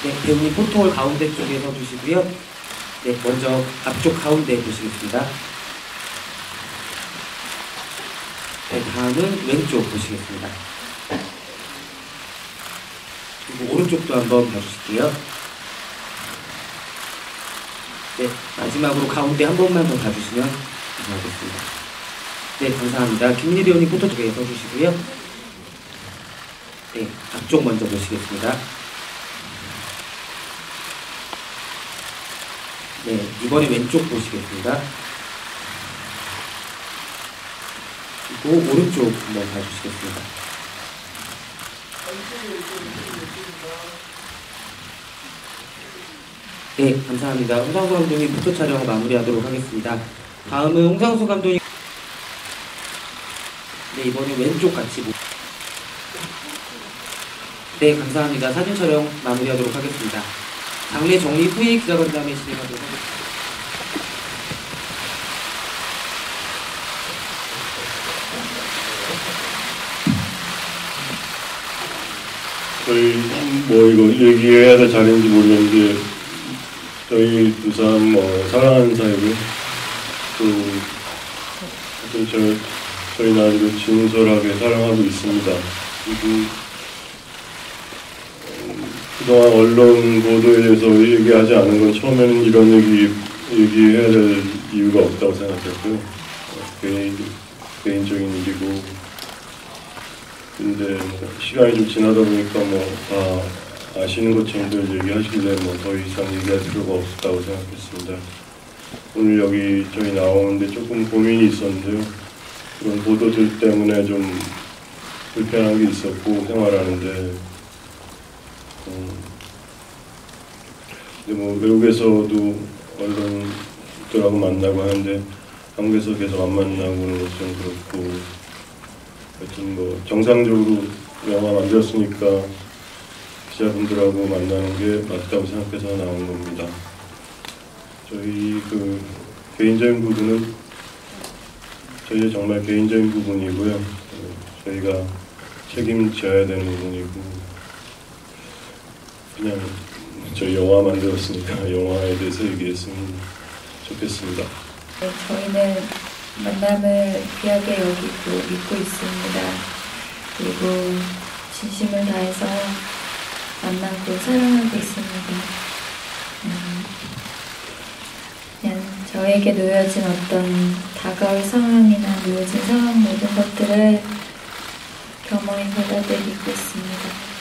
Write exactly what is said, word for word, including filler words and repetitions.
네, 배우님 포토홀 가운데 쪽에 서주시고요. 네, 먼저 앞쪽 가운데 보시겠습니다. 네, 다음은 왼쪽 보시겠습니다. 그리고 오른쪽도 한번 봐주실게요. 네, 마지막으로 가운데 한 번만 더 봐주시면 감사하겠습니다. 네, 감사합니다. 김민희 배우님 포토 두 개 서주시고요. 네, 앞쪽 먼저 보시겠습니다. 네, 이번에 왼쪽 보시겠습니다. 그리고 오른쪽 한번 봐주시겠습니다. 네, 감사합니다. 홍상수 감독님 포토 촬영을 마무리하도록 하겠습니다. 다음은 홍상수 감독님. 네, 이번에 왼쪽 같이 보. 네, 감사합니다. 사진 촬영 마무리하도록 하겠습니다. 장례 정리 후에 기자간담회 진행하도록 하겠습니다. 저희 뭐 이거 얘기해야 될 자리인지 모르겠는데 저희 부산 뭐 사랑하는 사이고 또 저, 저희 나라도 진솔하게 사랑하고 있습니다. 그리고 그동안 언론 보도에 대해서 얘기하지 않은 건 처음에는 이런 얘기 얘기해야 될 이유가 없다고 생각했고요. 개인, 개인적인 일이고 근데 뭐 시간이 좀 지나다 보니까 뭐 다 아시는 것처럼들 얘기하시길래 뭐 더 이상 얘기할 필요가 없었다고 생각했습니다. 오늘 여기 저희 나오는데 조금 고민이 있었는데요. 그런 보도들 때문에 좀 불편한 게 있었고 생활하는데 음, 근데 뭐 외국에서도 언론들하고 만나고 하는데 한국에서 계속 안 만나고는 좀 그렇고 하여튼 뭐 정상적으로 영화 만들었으니까 기자분들하고 만나는 게 맞다고 생각해서 나온 겁니다. 저희 그 개인적인 부분은 저희 정말 개인적인 부분이고요. 저희가 책임져야 되는 부분이고 그냥 저희 영화 만들었으니까 영화에 대해서 얘기했으면 좋겠습니다. 네, 저희는 만남을 귀하게 여기고 믿고 있습니다. 그리고 진심을 다해서 만나고 사랑하고 있습니다. 음, 그냥 저에게 놓여진 어떤 다가올 상황이나 놓여진 상황 모든 것들을 겸허히 받아들이고 있습니다.